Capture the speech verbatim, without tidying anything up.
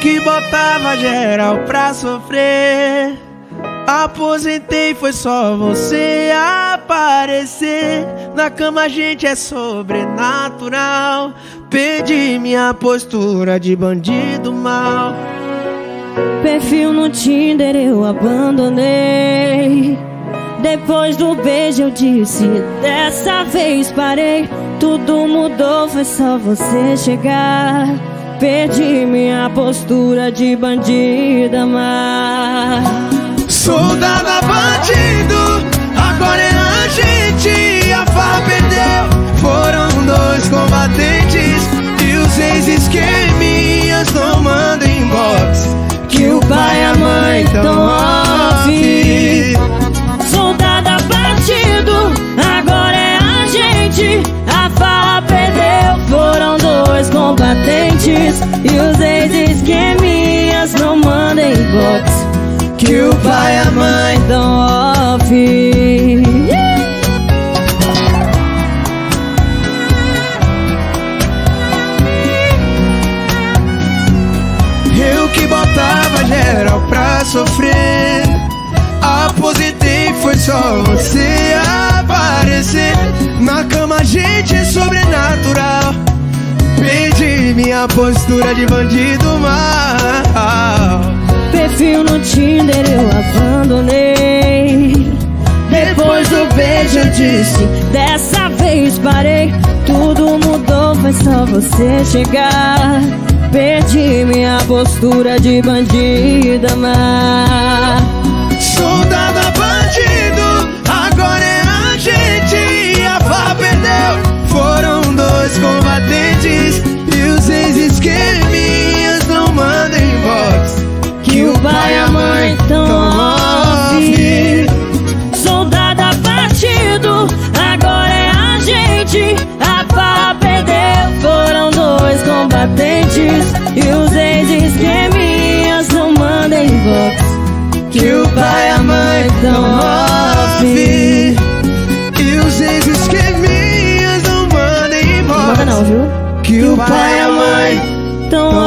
que botava geral pra sofrer. Aposentei, foi só você aparecer. Na cama a gente é sobrenatural. Perdi minha postura de bandido mal. Perfil no Tinder eu abandonei. Depois do beijo eu disse, dessa vez parei. Tudo mudou, foi só você chegar. Perdi minha postura de bandida má. Soldado bandido, agora é a gente. A farra perdeu, foram dois combatentes. E os ex-esqueminhas não mandam inbox, que o pai e a mãe tão off. Soldado abatido, agora é a gente. A farra perdeu, foram dois combatentes. E os ex-esqueminhas não mandam inbox, que o pai e a mãe tão off. Eu que botava geral pra sofrer. Aposentei, foi só você aparecer. Na cama a gente é sobrenatural. Perdi minha postura de bandido mal. Perfil no Tinder eu abandonei. Depois do beijo eu disse, dessa vez parei. Tudo mudou, foi só você chegar. Perdi minha postura de bandida má. Soldado bandido, agora é a gente. A farra perdeu, foram dois combatentes. E os ex-esqueminhas não mandam inbox, que o pai e a mãe tão off. Soldado abatido, agora é a gente. A farra perdeu, foram dois combatentes. E os ex-esqueminhas não mandam inbox, que o pai e a mãe tão off. E os ex-esqueminhas não mandam inbox, não manda não, viu? que o pai e a mãe tão